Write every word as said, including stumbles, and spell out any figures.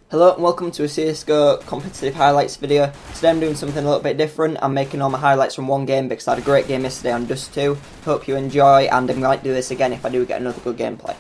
Hello and welcome to a C S G O competitive highlights video. Today I'm doing something a little bit different. I'm making all my highlights from one game because I had a great game yesterday on Dust two. Hope you enjoy, and I might do this again if I do get another good gameplay.